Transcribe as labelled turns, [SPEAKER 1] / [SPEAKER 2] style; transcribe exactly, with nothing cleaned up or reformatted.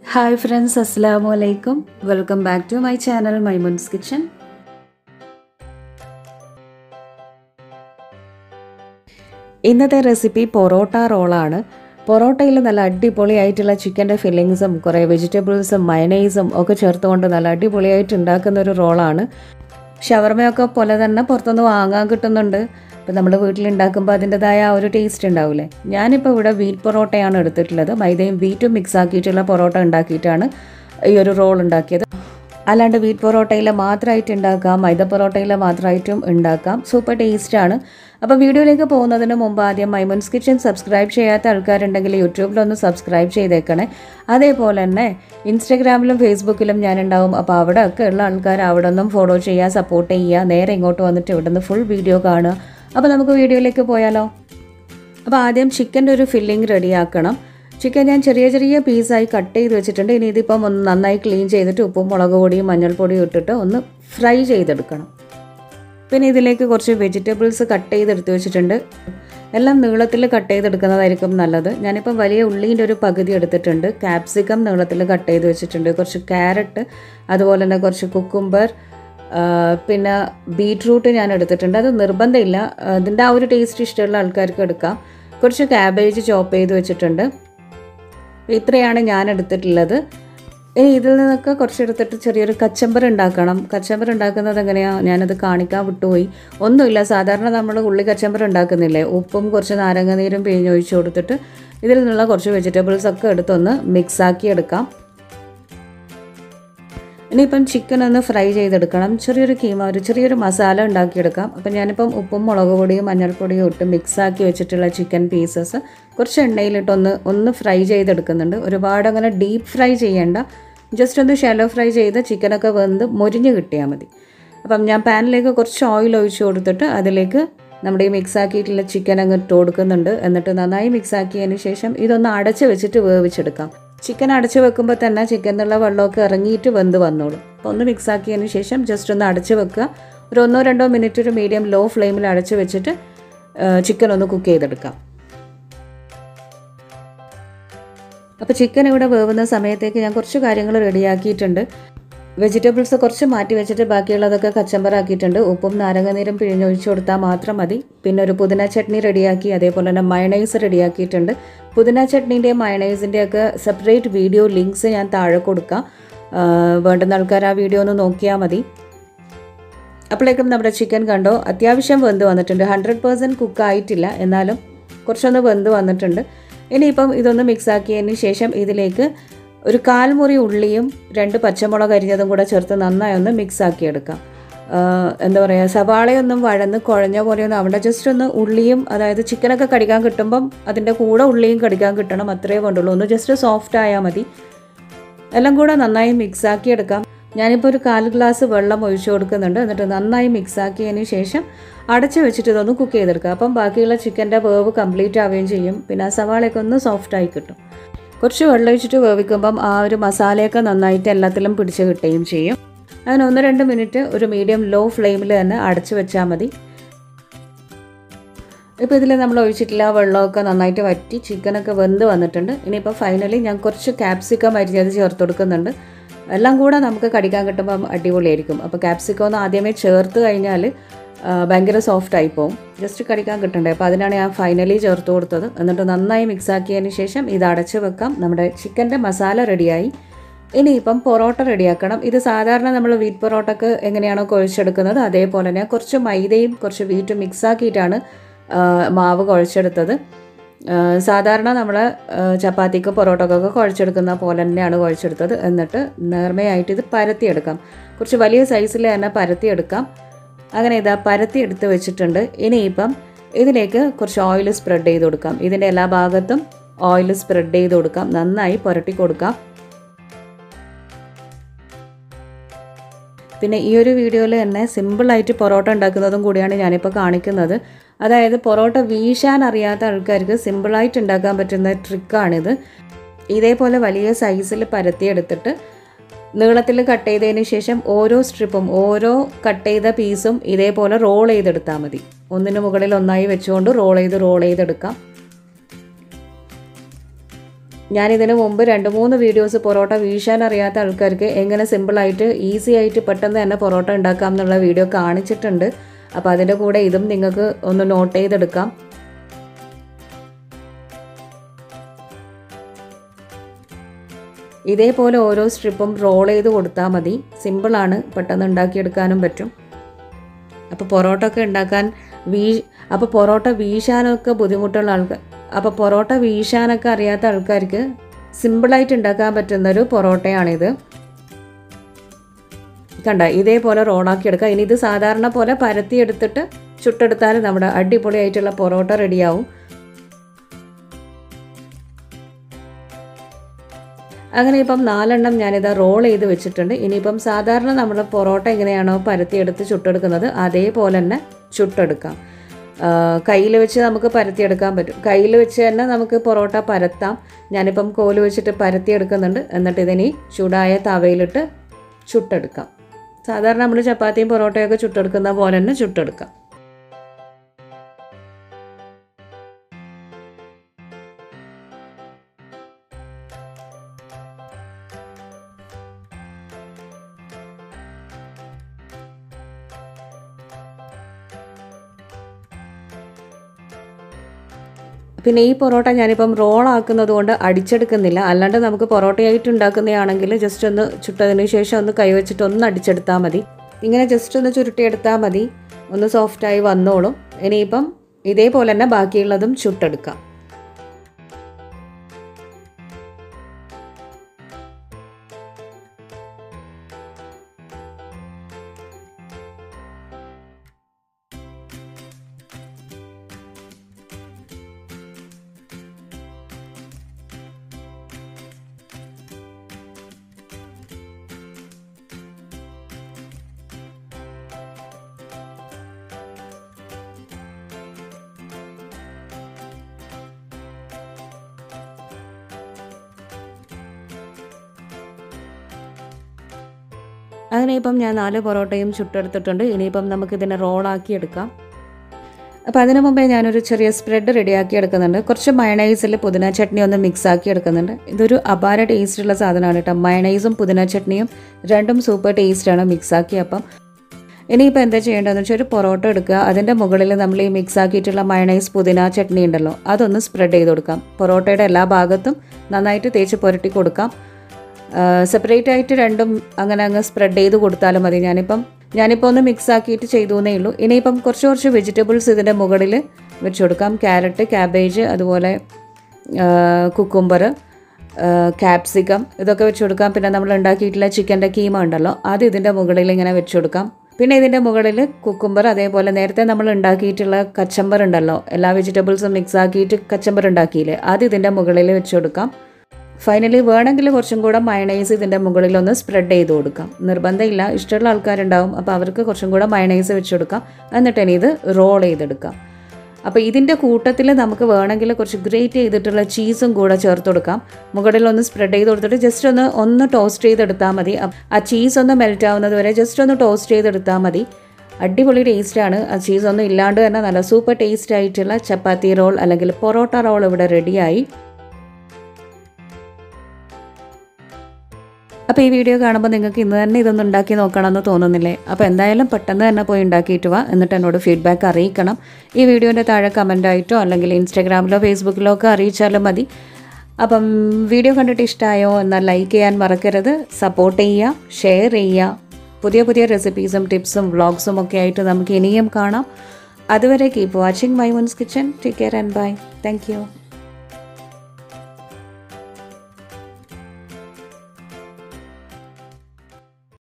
[SPEAKER 1] Hi friends, Assalamu alaikum. Welcome back to my channel Mymoonz Kitchen. ഇന്നത്തെ recipe parotta റോളാണ്. പൊറോട്ടയിൽ നല്ല അടിപൊളിയായിട്ടുള്ള ചിക്കൻ്റെ ഫില്ലിങ്സും കുറേ വെജിറ്റബിൾസും മയനൈസും ഒക്കെ ചേർത്തുകൊണ്ട് നല്ല അടിപൊളിയായിട്ട് ഉണ്ടാക്കുന്ന ഒരു റോളാണ്. ഷവർമയൊക്കെ പോലെ തന്നെ പുറത്തുനിന്ന് വാങ്ങാൻ കിട്ടുന്നുണ്ട്. അപ്പോൾ നമ്മൾ വീട്ടിലുണ്ടാക്കുമ്പോൾ അതിൻ്റെതായ ആ ഒരു ടേസ്റ്റ് ഉണ്ടാവില്ലേ. ഞാനിപ്പോൾ ഇവിടെ വീറ്റ് പൊറോട്ടയാണ് എടുത്തിട്ടുള്ളത്. മൈദയും വീറ്റും മിക്സ് ആക്കിയിട്ടുള്ള പൊറോട്ട ഉണ്ടാക്കിയിട്ടാണ് ഈ ഒരു റോൾ ഉണ്ടാക്കിയത്. അല്ലാണ്ട് വീറ്റ് പൊറോട്ടയിൽ മാത്രമായിട്ട് ഉണ്ടാക്കാം, മൈദ പൊറോട്ടയിൽ മാത്രമായിട്ടും ഉണ്ടാക്കാം. സൂപ്പർ ടേസ്റ്റാണ്. അപ്പോൾ വീഡിയോയിലേക്ക് പോകുന്നതിന് മുമ്പ് ആദ്യം മൈമൂൺസ് കിച്ചൻ സബ്സ്ക്രൈബ് ചെയ്യാത്ത ആൾക്കാരുണ്ടെങ്കിൽ യൂട്യൂബിലൊന്ന് സബ്സ്ക്രൈബ് ചെയ്തേക്കണേ. അതേപോലെ തന്നെ ഇൻസ്റ്റഗ്രാമിലും ഫേസ്ബുക്കിലും ഞാനുണ്ടാവും. അപ്പോൾ അവിടെ ഒക്കെ ഉള്ള ആൾക്കാർ അവിടെ നിന്നും ഫോളോ ചെയ്യുക, സപ്പോർട്ട് ചെയ്യുക. നേരെ ഇങ്ങോട്ട് വന്നിട്ട് ഇവിടെ നിന്ന് ഫുൾ വീഡിയോ കാണുക. അപ്പോൾ നമുക്ക് വീഡിയോയിലേക്ക് പോയാലോ. അപ്പോൾ ആദ്യം ചിക്കൻ്റെ ഒരു ഫില്ലിംഗ് റെഡിയാക്കണം. ചിക്കൻ ഞാൻ ചെറിയ ചെറിയ പീസായി കട്ട് ചെയ്ത് വെച്ചിട്ടുണ്ട്. ഇനി ഇതിപ്പം ഒന്ന് നന്നായി ക്ലീൻ ചെയ്തിട്ട് ഉപ്പും മുളക് പൊടിയും മഞ്ഞൾപ്പൊടിയും ഇട്ടിട്ട് ഒന്ന് ഫ്രൈ ചെയ്തെടുക്കണം. പിന്നെ ഇതിലേക്ക് കുറച്ച് വെജിറ്റബിൾസ് കട്ട് ചെയ്തെടുത്ത് വെച്ചിട്ടുണ്ട്. എല്ലാം നീളത്തിൽ കട്ട് ചെയ്തെടുക്കുന്നതായിരിക്കും നല്ലത്. ഞാനിപ്പം വലിയ ഉള്ളീൻ്റെ ഒരു പകുതി എടുത്തിട്ടുണ്ട്. ക്യാപ്സിക്കം നീളത്തിൽ കട്ട് ചെയ്ത് വെച്ചിട്ടുണ്ട്. കുറച്ച് ക്യാരറ്റ്, അതുപോലെ തന്നെ കുറച്ച് കുക്കുംബർ, പിന്നെ ബീട്രൂട്ട് ഞാൻ എടുത്തിട്ടുണ്ട്. അത് നിർബന്ധമില്ല, അതിൻ്റെ ആ ഒരു ടേസ്റ്റ് ഇഷ്ടമുള്ള ആൾക്കാർക്ക് എടുക്കാം. കുറച്ച് ക്യാബേജ് ചോപ്പ് ചെയ്ത് വെച്ചിട്ടുണ്ട്. ഇത്രയാണ് ഞാൻ എടുത്തിട്ടുള്ളത്. ഇനി ഇതിൽ നിന്നൊക്കെ കുറച്ചെടുത്തിട്ട് ചെറിയൊരു കച്ചമ്പർ ഉണ്ടാക്കണം. കച്ചമ്പർ ഉണ്ടാക്കുന്നത് എങ്ങനെയാണ് ഞാനത് കാണിക്കാൻ വിട്ടുപോയി. ഒന്നുമില്ല, സാധാരണ നമ്മൾ ഉള്ളി കച്ചമ്പർ ഉണ്ടാക്കുന്നില്ലേ, ഉപ്പും കുറച്ച് നാരങ്ങ നീരും പിഴിഞ്ഞൊഴിച്ച് കൊടുത്തിട്ട് ഇതിൽ നിന്നുള്ള കുറച്ച് വെജിറ്റബിൾസൊക്കെ എടുത്തൊന്ന് മിക്സാക്കി എടുക്കാം. ഇനിയിപ്പം ചിക്കൻ ഒന്ന് ഫ്രൈ ചെയ്തെടുക്കണം. ചെറിയൊരു കീമ, ഒരു ചെറിയൊരു മസാല ഉണ്ടാക്കിയെടുക്കാം. അപ്പം ഞാനിപ്പം ഉപ്പും മുളക് പൊടിയും മഞ്ഞൾപ്പൊടിയും ഇട്ട് മിക്സാക്കി വെച്ചിട്ടുള്ള ചിക്കൻ പീസസ് കുറച്ച് എണ്ണയിലിട്ടൊന്ന് ഒന്ന് ഫ്രൈ ചെയ്തെടുക്കുന്നുണ്ട്. ഒരുപാട് അങ്ങനെ ഡീപ്പ് ഫ്രൈ ചെയ്യേണ്ട, ജസ്റ്റ് ഒന്ന് ഷാലോ ഫ്രൈ ചെയ്ത് ചിക്കനൊക്കെ വെന്ത് മൊരിഞ്ഞ് കിട്ടിയാൽ മതി. അപ്പം ഞാൻ പാനിലേക്ക് കുറച്ച് ഓയിൽ ഒഴിച്ച് കൊടുത്തിട്ട് അതിലേക്ക് നമ്മുടെ ഈ മിക്സാക്കിയിട്ടുള്ള ചിക്കൻ അങ്ങ് ഇട്ട് കൊടുക്കുന്നുണ്ട്. എന്നിട്ട് നന്നായി മിക്സാക്കിയതിന് ശേഷം ഇതൊന്ന് അടച്ച് വെച്ചിട്ട് വേവിച്ചെടുക്കാം. ചിക്കൻ അടച്ച് വെക്കുമ്പോൾ തന്നെ ചിക്കനിലുള്ള വെള്ളമൊക്കെ ഇറങ്ങിയിട്ട് വെന്ത് വന്നോളും. അപ്പോൾ ഒന്ന് മിക്സാക്കിയതിന് ശേഷം ജസ്റ്റ് ഒന്ന് അടച്ച് വെക്കുക. ഒരു ഒന്നോ രണ്ടോ മിനിറ്റ് ഒരു മീഡിയം ലോ ഫ്ലെയിമിൽ അടച്ച് വെച്ചിട്ട് ചിക്കൻ ഒന്ന് കുക്ക് ചെയ്തെടുക്കാം. അപ്പോൾ ചിക്കൻ ഇവിടെ വേവുന്ന സമയത്തേക്ക് ഞാൻ കുറച്ച് കാര്യങ്ങൾ റെഡിയാക്കിയിട്ടുണ്ട്. വെജിറ്റബിൾസ് കുറച്ച് മാറ്റി വെച്ചിട്ട് ബാക്കിയുള്ളതൊക്കെ കച്ചമ്പറാക്കിയിട്ടുണ്ട്. ഉപ്പും നാരങ്ങനീരും പിഴിഞ്ഞൊഴിച്ച് കൊടുത്താൽ മാത്രം മതി. പിന്നെ ഒരു പുതിന ചട്നി റെഡിയാക്കി, അതേപോലെ തന്നെ മയണൈസ് റെഡിയാക്കിയിട്ടുണ്ട്. പുതിന ചട്നീൻ്റെയും മയണൈസിൻ്റെയൊക്കെ സെപ്പറേറ്റ് വീഡിയോ ലിങ്ക്സ് ഞാൻ താഴെ കൊടുക്കാം. വേണ്ടുന്ന ആൾക്കാർ ആ വീഡിയോ ഒന്ന് നോക്കിയാൽ മതി. അപ്പോഴേക്കും നമ്മുടെ ചിക്കൻ കണ്ടോ അത്യാവശ്യം വെന്ത് വന്നിട്ടുണ്ട്. ഹൺഡ്രഡ് പേഴ്സൻറ്റ് കുക്കായിട്ടില്ല, എന്നാലും കുറച്ചൊന്ന് വെന്ത് വന്നിട്ടുണ്ട്. ഇനിയിപ്പം ഇതൊന്ന് മിക്സാക്കിയതിന് ശേഷം ഇതിലേക്ക് ഒരു കാൽമുറി ഉള്ളിയും രണ്ട് പച്ചമുളക് അരിഞ്ഞതും കൂടെ ചേർത്ത് നന്നായി ഒന്ന് മിക്സ് ആക്കിയെടുക്കാം. എന്താ പറയുക, സവാളയൊന്നും വഴന്ന് കുഴഞ്ഞ പോലെയൊന്നും അവിടെ ജസ്റ്റ് ഒന്ന് ഉള്ളിയും, അതായത് ചിക്കനൊക്കെ കടിക്കാൻ കിട്ടുമ്പം അതിൻ്റെ കൂടെ ഉള്ളിയും കടിക്കാൻ കിട്ടണം, അത്രയേ വേണ്ടുള്ളൂ. ഒന്ന് ജസ്റ്റ് സോഫ്റ്റ് ആയാൽ മതി. എല്ലാം കൂടെ നന്നായി മിക്സ് ആക്കിയെടുക്കാം. ഞാനിപ്പോൾ ഒരു കാൽ ഗ്ലാസ് വെള്ളം ഒഴിച്ചു കൊടുക്കുന്നുണ്ട്. എന്നിട്ട് നന്നായി മിക്സ് ആക്കിയതിന് ശേഷം അടച്ച് വെച്ചിട്ട് ഇതൊന്ന് കുക്ക് ചെയ്തെടുക്കുക. അപ്പം ബാക്കിയുള്ള ചിക്കൻ്റെ വേവ് കംപ്ലീറ്റ് ആവുകയും ചെയ്യും. പിന്നെ ആ സവാളയൊക്കെ ഒന്ന് സോഫ്റ്റായി കിട്ടും. കുറച്ച് വെള്ളം ഒഴിച്ചിട്ട് വേവിക്കുമ്പം ആ ഒരു മസാലയൊക്കെ നന്നായിട്ട് എല്ലാത്തിലും പിടിച്ച് കിട്ടുകയും ചെയ്യും. അങ്ങനെ ഒന്ന് രണ്ട് മിനിറ്റ് ഒരു മീഡിയം ലോ ഫ്ലെയിമിൽ തന്നെ അടച്ച് വെച്ചാൽ മതി. ഇപ്പോൾ ഇതിൽ നമ്മൾ ഒഴിച്ചിട്ടില്ല, വെള്ളമൊക്കെ നന്നായിട്ട് വറ്റി ചിക്കനൊക്കെ വെന്ത് വന്നിട്ടുണ്ട്. ഇനിയിപ്പോൾ ഫൈനലി ഞാൻ കുറച്ച് ക്യാപ്സിക്കം അരിഞ്ഞത് ചേർത്ത് കൊടുക്കുന്നുണ്ട്. എല്ലാം കൂടെ നമുക്ക് കടിക്കാൻ കിട്ടുമ്പം അടിപൊളിയായിരിക്കും. അപ്പോൾ ക്യാപ്സിക്കം ഒന്ന് ആദ്യമേ ചേർത്ത് കഴിഞ്ഞാൽ ഭയങ്കര സോഫ്റ്റായി പോകും. ജസ്റ്റ് കടിക്കാൻ കിട്ടണ്ടേ, അപ്പോൾ അതിനാണ് ഞാൻ ഫൈനലി ചേർത്ത് കൊടുത്തത്. എന്നിട്ട് നന്നായി മിക്സാക്കിയതിന് ശേഷം ഇത് അടച്ച് വെക്കാം. നമ്മുടെ ചിക്കൻ്റെ മസാല റെഡിയായി. ഇനിയിപ്പം പൊറോട്ട റെഡിയാക്കണം. ഇത് സാധാരണ നമ്മൾ വീറ്റ് പൊറോട്ടക്ക് എങ്ങനെയാണോ കുഴച്ചെടുക്കുന്നത് അതേപോലെ തന്നെ കുറച്ച് മൈദയും കുറച്ച് വീറ്റും മിക്സാക്കിയിട്ടാണ് മാവ് കുഴച്ചെടുത്തത്. സാധാരണ നമ്മൾ ചപ്പാത്തിക്ക് പൊറോട്ടക്കൊക്കെ കുഴച്ചെടുക്കുന്ന പോലെ തന്നെയാണ് കുഴച്ചെടുത്തത്. എന്നിട്ട് നേർമയായിട്ട് ഇത് പരത്തിയെടുക്കാം. കുറച്ച് വലിയ സൈസിൽ തന്നെ പരത്തിയെടുക്കാം. അങ്ങനെ ഇതാ പരത്തി എടുത്ത് വെച്ചിട്ടുണ്ട്. ഇനിയിപ്പം ഇതിലേക്ക് കുറച്ച് ഓയിൽ സ്പ്രെഡ് ചെയ്ത് കൊടുക്കാം. ഇതിൻ്റെ എല്ലാ ഭാഗത്തും ഓയിൽ സ്പ്രെഡ് ചെയ്ത് കൊടുക്കാം. നന്നായി പുരട്ടി കൊടുക്കാം. പിന്നെ ഈ ഒരു വീഡിയോയിൽ തന്നെ സിമ്പിളായിട്ട് പൊറോട്ട ഉണ്ടാക്കുന്നതും കൂടിയാണ് ഞാനിപ്പോൾ കാണിക്കുന്നത്. അതായത് പൊറോട്ട വീശാൻ അറിയാത്ത ആൾക്കാർക്ക് സിമ്പിളായിട്ട് ഉണ്ടാക്കാൻ പറ്റുന്ന ട്രിക്കാണിത്. ഇതേപോലെ വലിയ സൈസിൽ പരത്തിയെടുത്തിട്ട് നീളത്തിൽ കട്ട് ചെയ്തതിന് ശേഷം ഓരോ സ്ട്രിപ്പും ഓരോ കട്ട് ചെയ്ത പീസും ഇതേപോലെ റോൾ ചെയ്തെടുത്താൽ മതി. ഒന്നിന് മുകളിൽ ഒന്നായി വെച്ചുകൊണ്ട് റോൾ ചെയ്ത് റോൾ ചെയ്തെടുക്കാം. ഞാനിതിന് മുമ്പ് രണ്ട് മൂന്ന് വീഡിയോസ് പൊറോട്ട വീശാൻ അറിയാത്ത ആൾക്കാർക്ക് എങ്ങനെ സിമ്പിളായിട്ട് ഈസി ആയിട്ട് പെട്ടെന്ന് തന്നെ പൊറോട്ട ഉണ്ടാക്കാം എന്നുള്ള വീഡിയോ കാണിച്ചിട്ടുണ്ട്. അപ്പോൾ അതിൻ്റെ കൂടെ ഇതും നിങ്ങൾക്ക് ഒന്ന് നോട്ട് ചെയ്തെടുക്കാം. ഇതേപോലെ ഓരോ സ്ട്രിപ്പും റോൾ ചെയ്ത് കൊടുത്താൽ മതി. സിമ്പിളാണ്, പെട്ടെന്ന് ഉണ്ടാക്കിയെടുക്കാനും പറ്റും. അപ്പോൾ പൊറോട്ട ഒക്കെ ഉണ്ടാക്കാൻ വീ അപ്പോൾ പൊറോട്ട വീശാനൊക്കെ ബുദ്ധിമുട്ടുള്ള ആൾക്കാർ അപ്പോൾ പൊറോട്ട വീശാനൊക്കെ അറിയാത്ത ആൾക്കാർക്ക് സിമ്പിളായിട്ട് ഉണ്ടാക്കാൻ പറ്റുന്നൊരു പൊറോട്ടയാണിത്. കണ്ട, ഇതേപോലെ റോളാക്കി എടുക്കുക. ഇനി ഇത് സാധാരണ പോലെ പരത്തിയെടുത്തിട്ട് ചുട്ടെടുത്താൽ നമ്മുടെ അടിപൊളിയായിട്ടുള്ള പൊറോട്ട റെഡിയാവും. അങ്ങനെ ഇപ്പം നാലെണ്ണം ഞാനിത് റോൾ ചെയ്ത് വെച്ചിട്ടുണ്ട്. ഇനിയിപ്പം സാധാരണ നമ്മൾ പൊറോട്ട എങ്ങനെയാണോ പരത്തിയെടുത്ത് ചുട്ടെടുക്കുന്നത് അതേപോലെ തന്നെ ചുട്ടെടുക്കാം. കയ്യിൽ വെച്ച് നമുക്ക് പരത്തിയെടുക്കാൻ പറ്റും. കയ്യിൽ വെച്ച് തന്നെ നമുക്ക് പൊറോട്ട പരത്താം. ഞാനിപ്പം കോല് വെച്ചിട്ട് പരത്തിയെടുക്കുന്നുണ്ട്. എന്നിട്ട് ഇതിനി ചൂടായ തവയിലിട്ട് ചുട്ടെടുക്കാം. സാധാരണ നമ്മൾ ചപ്പാത്തിയും പൊറോട്ടയൊക്കെ ചുട്ടെടുക്കുന്ന പോലെ തന്നെ ചുട്ടെടുക്കാം. പിന്നെ ഈ പൊറോട്ട ഞാനിപ്പം റോളാക്കുന്നത് കൊണ്ട് അടിച്ചെടുക്കുന്നില്ല. അല്ലാണ്ട് നമുക്ക് പൊറോട്ടയായിട്ട് ഉണ്ടാക്കുന്നതാണെങ്കിൽ ജസ്റ്റ് ഒന്ന് ചുട്ടതിന് ശേഷം ഒന്ന് കൈവച്ചിട്ട് ഒന്ന് അടിച്ചെടുത്താൽ മതി. ഇങ്ങനെ ജസ്റ്റ് ഒന്ന് ചുരുട്ടിയെടുത്താൽ മതി, ഒന്ന് സോഫ്റ്റായി വന്നോളും. ഇനിയിപ്പം ഇതേപോലെ തന്നെ ബാക്കിയുള്ളതും ചുട്ടെടുക്കാം. അങ്ങനെ ഇപ്പം ഞാൻ നാല് പൊറോട്ടയും ചുട്ടെടുത്തിട്ടുണ്ട്. ഇനിയിപ്പം നമുക്കിതിനെ റോളാക്കി എടുക്കാം. അപ്പോൾ അതിനു മുമ്പേ ഞാനൊരു ചെറിയ സ്പ്രെഡ് റെഡിയാക്കി എടുക്കുന്നുണ്ട്. കുറച്ച് മയണൈസിൽ പുതിന ചട്നി ഒന്ന് മിക്സ് ആക്കി എടുക്കുന്നുണ്ട്. ഇതൊരു അപാര ടേസ്റ്റുള്ള സാധനമാണ് കേട്ടോ. മയണൈസും പുതിന ചട്നിയും രണ്ടും സൂപ്പർ ടേസ്റ്റാണ് മിക്സ് ആക്കി. അപ്പം ഇനിയിപ്പോൾ എന്താ ചെയ്യേണ്ടതെന്ന് വെച്ചാൽ ഒരു പൊറോട്ട എടുക്കുക. അതിൻ്റെ മുകളിൽ നമ്മൾ ഈ മിക്സ് ആക്കിയിട്ടുള്ള മയണൈസ് പുതിന ചട്നി ഉണ്ടല്ലോ അതൊന്ന് സ്പ്രെഡ് ചെയ്ത് കൊടുക്കാം. പൊറോട്ടയുടെ എല്ലാ ഭാഗത്തും നന്നായിട്ട് തേച്ച് പുരട്ടി കൊടുക്കാം. സെപ്പറേറ്റ് ആയിട്ട് രണ്ടും അങ്ങനെ അങ്ങ് സ്പ്രെഡ് ചെയ്ത് കൊടുത്താലും മതി. ഞാനിപ്പം ഞാനിപ്പോൾ ഒന്ന് മിക്സ് ആക്കിയിട്ട് ചെയ്തു എന്നേ ഉള്ളൂ. ഇനിയിപ്പം കുറച്ച് കുറച്ച് വെജിറ്റബിൾസ് ഇതിൻ്റെ മുകളിൽ വെച്ച് കൊടുക്കാം. ക്യാരറ്റ്, ക്യാബേജ്, അതുപോലെ കുക്കുംബർ, ക്യാപ്സിക്കം ഇതൊക്കെ വെച്ച് കൊടുക്കാം. പിന്നെ നമ്മൾ ഉണ്ടാക്കിയിട്ടുള്ള ചിക്കൻ്റെ കീമ ഉണ്ടല്ലോ അത് ഇതിൻ്റെ മുകളിൽ ഇങ്ങനെ വെച്ച് കൊടുക്കാം. പിന്നെ ഇതിൻ്റെ മുകളിൽ കുക്കുംബർ, അതേപോലെ നേരത്തെ നമ്മൾ ഉണ്ടാക്കിയിട്ടുള്ള കച്ചമ്പർ ഉണ്ടല്ലോ, എല്ലാ വെജിറ്റബിൾസും മിക്സ് ആക്കിയിട്ട് കച്ചമ്പർ ഉണ്ടാക്കിയില്ലേ അത് ഇതിൻ്റെ മുകളിൽ വെച്ച് കൊടുക്കാം. ഫൈനലി വേണമെങ്കിൽ കുറച്ചും കൂടെ മയണൈസ് ഇതിൻ്റെ മുകളിലൊന്ന് സ്പ്രെഡ് ചെയ്ത് കൊടുക്കാം. നിർബന്ധമില്ല, ഇഷ്ടമുള്ള ആൾക്കാരുണ്ടാവും. അപ്പോൾ അവർക്ക് കുറച്ചും കൂടെ മയണൈസ് വെച്ച് കൊടുക്കാം. എന്നിട്ട് ഇനി ഇത് റോൾ ചെയ്തെടുക്കാം. അപ്പോൾ ഇതിൻ്റെ കൂട്ടത്തിൽ നമുക്ക് വേണമെങ്കിൽ കുറച്ച് ഗ്രേറ്റ് ചെയ്തിട്ടുള്ള ചീസും കൂടെ ചേർത്ത് കൊടുക്കാം. മുകളിലൊന്ന് സ്പ്രെഡ് ചെയ്ത് കൊടുത്തിട്ട് ജസ്റ്റ് ഒന്ന് ഒന്ന് ടോസ്റ്റ് ചെയ്തെടുത്താൽ മതി. ആ ചീസ് ഒന്ന് മെൽറ്റ് ആവുന്നത് വരെ ജസ്റ്റ് ഒന്ന് ടോസ്റ്റ് ചെയ്തെടുത്താൽ മതി. അടിപൊളി ടേസ്റ്റാണ്. ആ ചീസൊന്നും ഇല്ലാണ്ട് തന്നെ നല്ല സൂപ്പർ ടേസ്റ്റ് ആയിട്ടുള്ള ചപ്പാത്തി റോൾ അല്ലെങ്കിൽ പൊറോട്ട റോൾ ഇവിടെ റെഡിയായി. അപ്പോൾ ഈ വീഡിയോ കാണുമ്പോൾ നിങ്ങൾക്ക് ഇന്ന് തന്നെ ഇതൊന്നും ഉണ്ടാക്കി നോക്കണമെന്ന് തോന്നുന്നില്ലേ? അപ്പോൾ എന്തായാലും പെട്ടെന്ന് തന്നെ പോയി ഉണ്ടാക്കിയിട്ട് വാ. എന്നിട്ട് എന്നോട് ഫീഡ്ബാക്ക് അറിയിക്കണം. ഈ വീഡിയോൻ്റെ താഴെ കമൻറ്റായിട്ടോ അല്ലെങ്കിൽ ഇൻസ്റ്റാഗ്രാമിലോ ഫേസ്ബുക്കിലോ ഒക്കെ അറിയിച്ചാലും മതി. അപ്പം വീഡിയോ കണ്ടിട്ട് ഇഷ്ടമായോ എന്നാൽ ലൈക്ക് ചെയ്യാൻ മറക്കരുത്. സപ്പോർട്ട് ചെയ്യുക, ഷെയർ ചെയ്യുക. പുതിയ പുതിയ റെസിപ്പീസും ടിപ്സും വ്ളോഗ്സും ഒക്കെ ആയിട്ട് നമുക്ക് ഇനിയും കാണാം. അതുവരെ keep watching Maimoon's kitchen. Take care and bye. Thank U.